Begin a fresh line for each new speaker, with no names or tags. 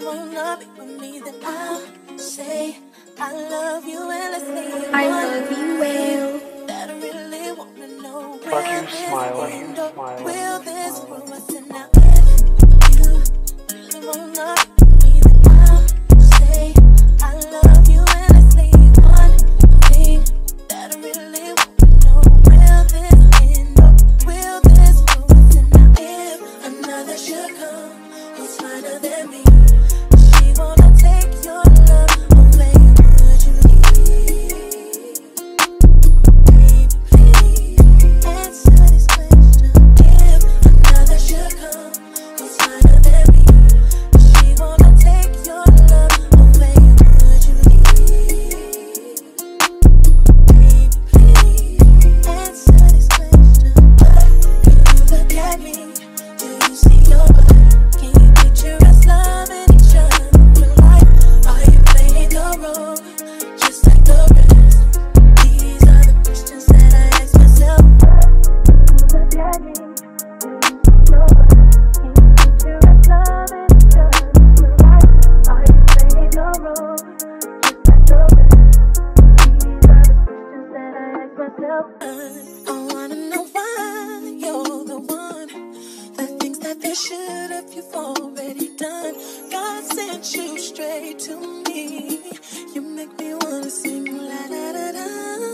wanna be with me, then I'll say I love you endlessly.
I love you, waale.
That I really wanna know.
Fuck you, smly.
Will this grow us in now? If you really wanna be with me, then I'll say I love you endlessly. One thing that I really wanna know. Will this end up? Will this grow us in now? If another should come who's finer than me, she wanna take your love away, would you leave? Baby, please answer this question. If another should come who's finer than me, she wanna take your love away, would you leave? Baby, please answer this question. When you look at me, do you see your body? Can you picture us loving each other for life? Are you playing the role just like the rest? These are the questions that I ask myself. Look at me, do you see your body? Can you picture us loving each other for life? Are you playing the role just like the rest? These are the questions that I ask myself. I wanna know why you're the one. The things that they should have you've already done. God sent you straight to me. You make me wanna sing la da da da.